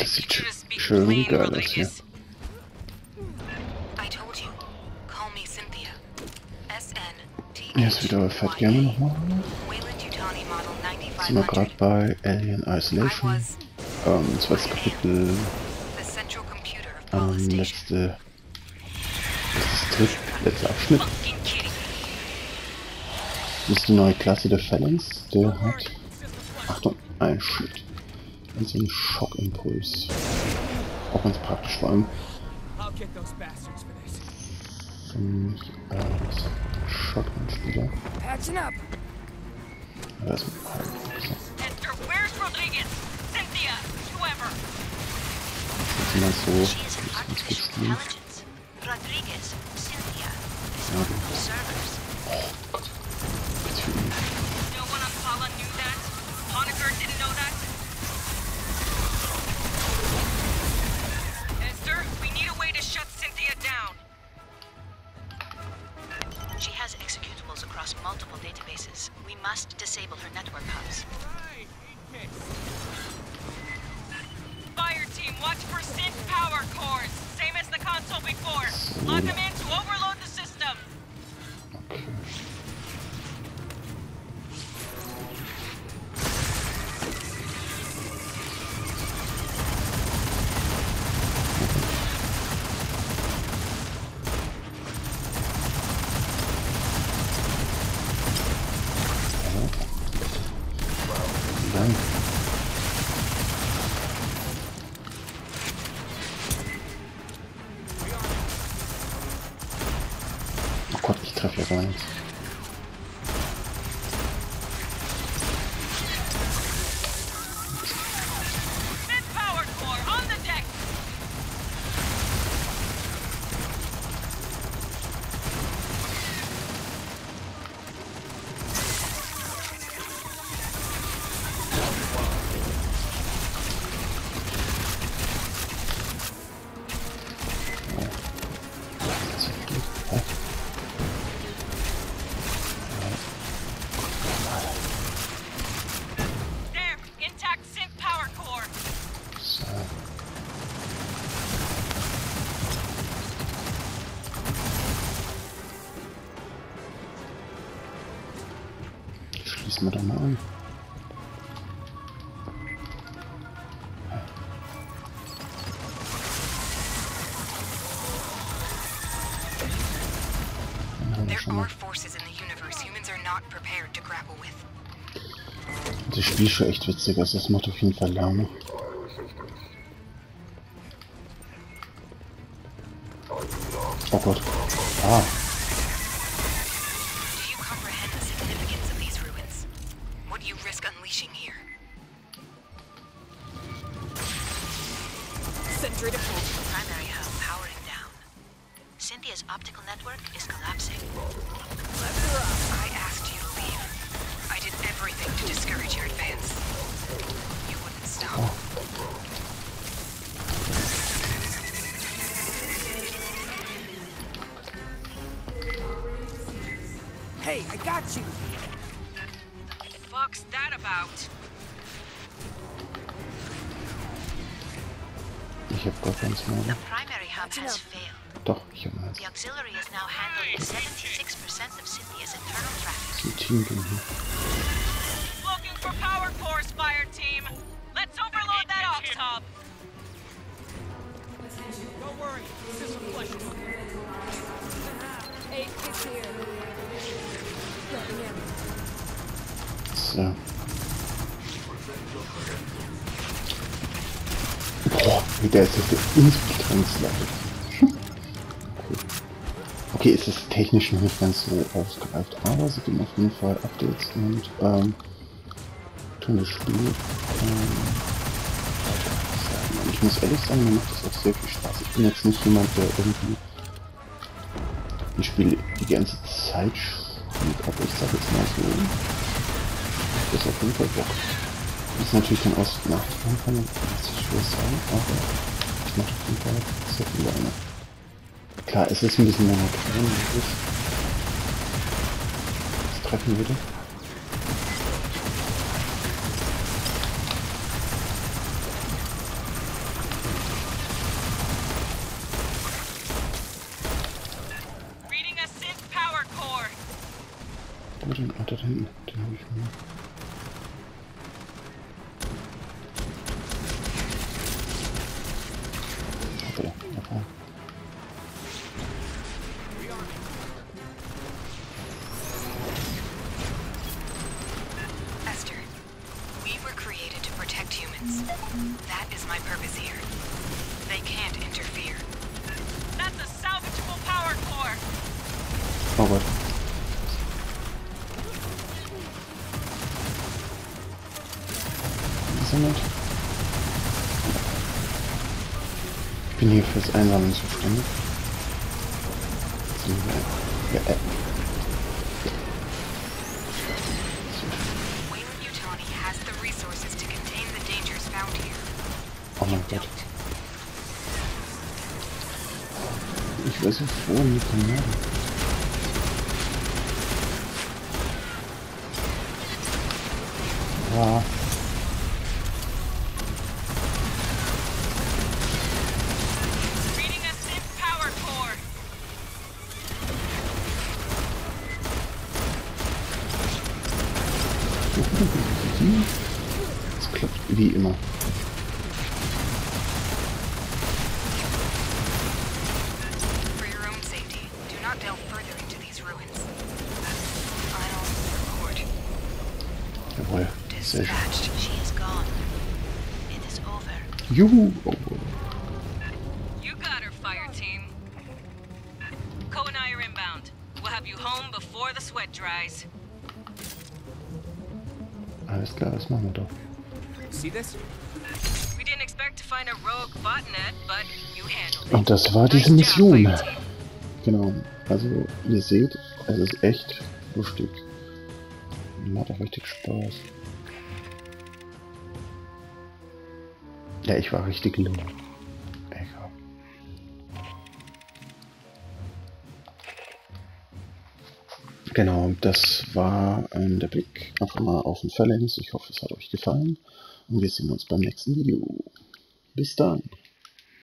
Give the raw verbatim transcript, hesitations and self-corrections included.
Das sieht schön geil aus hier. Hier ist wieder Fett gerne nochmal. Sind wir gerade bei Alien Isolation. Ähm, zweites Kapitel. Ähm, letzte. Letztes Trip, letzter Abschnitt. Das ist die neue Klasse der Phalanx. Der hat. Achtung, ein Shit. Und so einen Schockimpuls. Auch ganz praktisch, vor allem. Für mich als Shotgun-Spieler. Ja, das ist immer so ganz gut spielen. Ja, oh Gott. Jetzt für ihn. She has executables across multiple databases. We must disable her network hubs. Fire team, watch for synth power cores. Same as the console before. Lock them in to overload the system. Okay. Oh Gott, ich treffe ja gar nichts. Schließen wir doch mal an. Das Spiel ist schon echt witzig, also das macht auf jeden Fall Laune. Oh Gott. Ah. Sentry deployed. Primary hub powering down. Cynthia's optical network is collapsing. I asked you to leave. I did everything to discourage your advance. You wouldn't stop. Oh. Hey, I got you. What the fuck's that about? Ich hab gar keins mehr. The primary hub has failed. Doch, ich hab eins. The auxiliary is now handling seventy-six percent of Cynthia's internal traffic. Zum Team gehen hier. Looking for power cores, fire team. Let's overload that aux hub. Don't worry, system flushes. Eight kids here. So. Boah, wie der ist jetzt ins Translate. Cool. Okay, es ist technisch noch nicht ganz so ausgereift, aber sie geben auf jeden Fall Updates und ähm, tun das Spiel. Ähm, und ich muss ehrlich sagen, mir macht das auch sehr viel Spaß. Ich bin jetzt nicht jemand, der irgendwie die Spiele die ganze Zeit spielt, aber ich sag jetzt mal so, das ist auf jeden Fall Bock. Das ist natürlich dann aus Nachrichten kann man sich schwer sagen, aber es macht auf jeden Fall sehr viel Laune. Klar, es ist ein bisschen monoton, das treffen würde. war denn? Ah, da hinten. Den habe ich mir. Okay, okay. Esther, we were created to protect humans. That is my purpose here. They can't interfere. That's a salvageable power core! Oh Gott. Ist er nicht? Ich bin hier fürs Einsammeln zuständig. So, ja, ja, äh. Weyland-Yutani has the resources to contain the dangers found here. Oh mein Gott. Ich weiß so froh um die Kanäle. Ja. Reading a Sith power core. Es klappt wie immer. For your own safety, do not delve further into these ruins. Final report. Jawohl. Sehr schön. Dispatched. She is gone. It is over. Juhu! Oh. You got her, fire team. Co and I are inbound. We'll have you home before the sweat dries. Alles klar, das machen wir doch. See this? We didn't expect to find a rogue botnet, but you handled it. Und das war diese Mission. Genau. Also, ihr seht, es ist echt lustig. Macht auch richtig Spaß. Ja, ich war richtig low. Egal. Genau, das war ähm, der Blick einfach mal auf den Phalanx. Ich hoffe, es hat euch gefallen. Und wir sehen uns beim nächsten Video. Bis dann.